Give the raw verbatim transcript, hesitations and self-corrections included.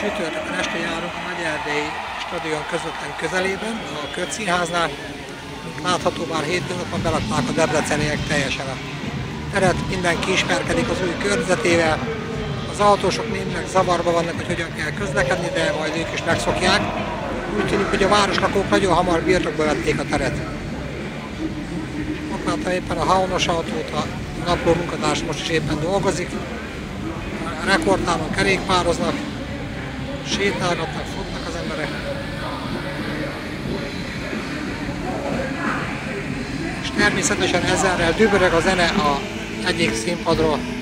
Csütörtökön este járunk a Nagy-Erdélyi stadion közvetlen közelében, a Közszínháznál. Mint látható, már hét napon belakták a debreceniek teljesen a teret, mindenki ismerkedik az új környezetével. Az autósok mindnek zavarban vannak, hogy hogyan kell közlekedni, de majd ők is megszokják. Úgy tűnik, hogy a városlakók nagyon hamar birtokba vették a teret. Ott láttam éppen a haunos autót, a napló munkatárs most is éppen dolgozik. A rekordtáron kerékpároznak, sétálgatnak, futnak az emberek. És természetesen ezerrel dübörög a zene a egyik színpadról.